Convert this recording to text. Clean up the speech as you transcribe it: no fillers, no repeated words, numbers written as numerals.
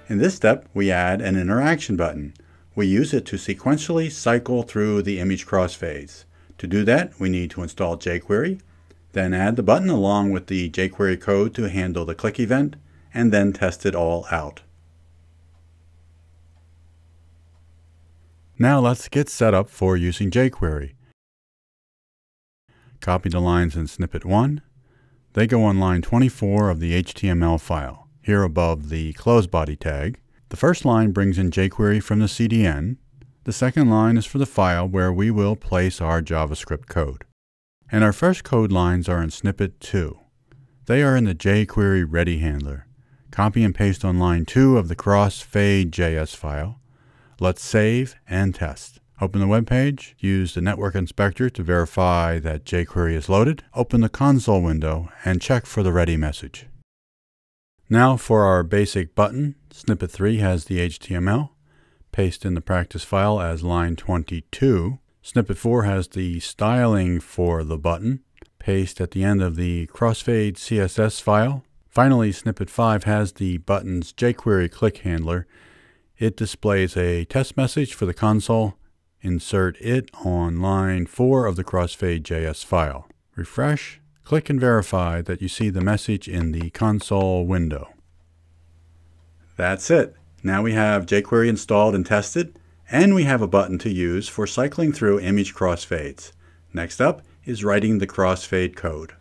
In this step, we add an interaction button. We use it to sequentially cycle through the image crossfades. To do that, we need to install JQuery, then add the button along with the JQuery code to handle the click event, and then test it all out. Now let's get set up for using JQuery. Copy the lines in snippet 1. They go on line 24 of the HTML file, here above the close body tag. The first line brings in JQuery from the CDN. The second line is for the file where we will place our JavaScript code. And our first code lines are in snippet 2. They are in the JQuery ready handler. Copy and paste on line 2 of the crossfade.js file. Let's save and test. Open the web page, use the network inspector to verify that jQuery is loaded, open the console window, and check for the ready message. Now for our basic button, snippet 3 has the HTML. Paste in the practice file as line 22. Snippet 4 has the styling for the button. Paste at the end of the crossfade CSS file. Finally, snippet 5 has the button's jQuery click handler. It displays a test message for the console. Insert it on line 4 of the crossfade.js file. Refresh, click and verify that you see the message in the console window. That's it. Now we have jQuery installed and tested, and we have a button to use for cycling through image crossfades. Next up is writing the crossfade code.